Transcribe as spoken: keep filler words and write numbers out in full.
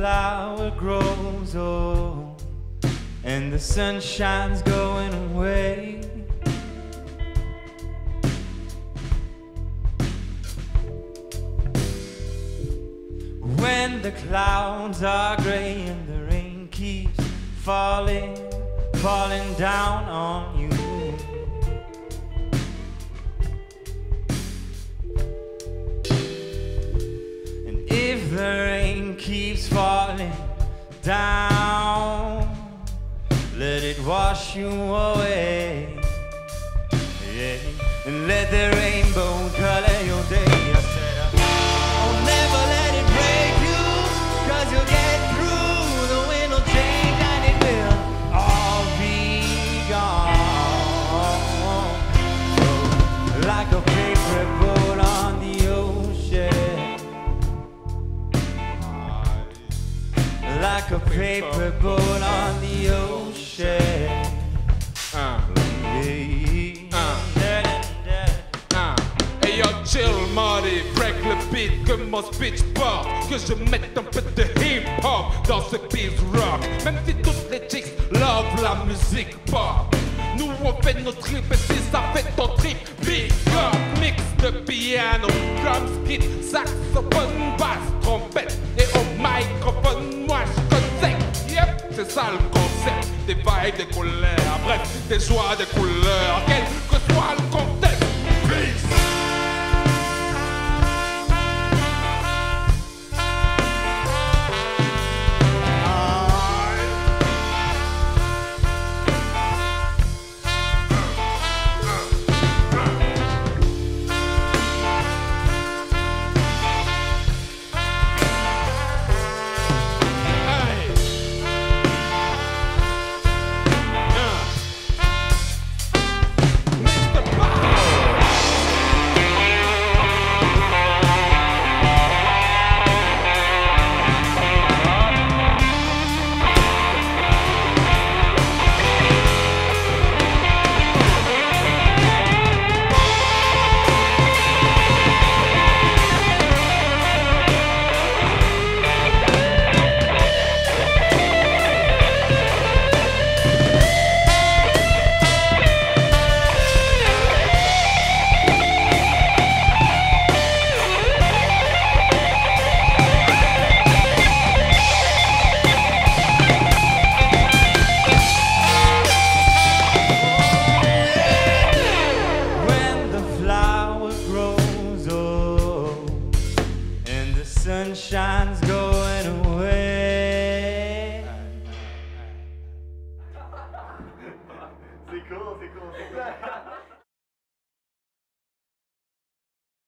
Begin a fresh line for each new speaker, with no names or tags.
flower grows old and the sunshine's going away, when the clouds are gray and the rain keeps falling, falling down on you, and if the rain keeps falling down, let it wash you away, yeah. And let the rainbow color your day. I said, oh, never let it break you, 'cause you'll get through. The wind will change and it will all be gone. So, like a paper boat on the ocean, like a paper boat on the ocean.
Uh. Hey yo, chill, Marty, break le beat, que mon speech porte, que je mette un peu de hip-hop dans ce beat rock. Même si toutes les chicks love la musique pop, nous on fait nos tripes et si ça fait ton trip, big up, mix de piano, drums, kit, saxophone, basse, trompette et au microphone, moi je connais. Yep, c'est ça le concept, des vibes, des colères, bref, des joies, des couleurs, quel que soit le contexte. Peace.
Sunshine's going away.